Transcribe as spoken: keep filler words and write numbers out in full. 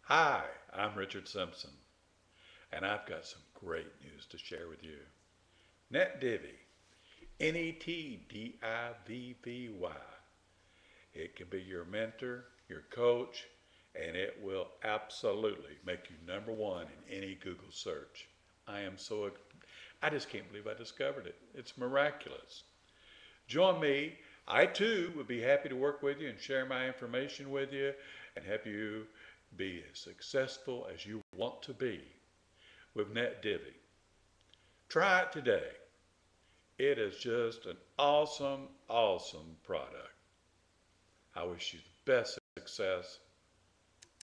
Hi, I'm Richard Simpson, and I've got some great news to share with you. NetDivvy, N E T D I V V Y. It can be your mentor, your coach, and it will absolutely make you number one in any Google search. I am so, I just can't believe I discovered it. It's miraculous. Join me. I too would be happy to work with you and share my information with you and help you be as successful as you want to be with NetDivvy. Try it today. It is just an awesome, awesome product. I wish you the best success